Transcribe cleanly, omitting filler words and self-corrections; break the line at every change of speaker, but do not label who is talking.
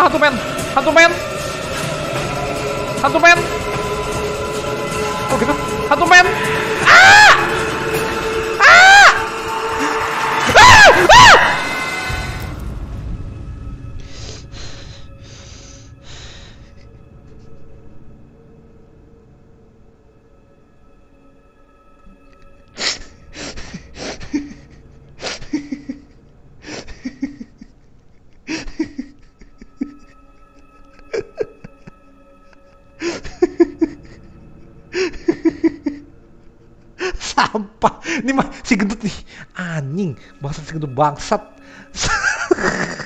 hantu men. Hantu men. Hantu men. Oh gitu. Hantu men. Ah! Ah! Ah! Ah! Sampah. Ini mah si gendut nih. Anjing, bangsat si gendut bangsat.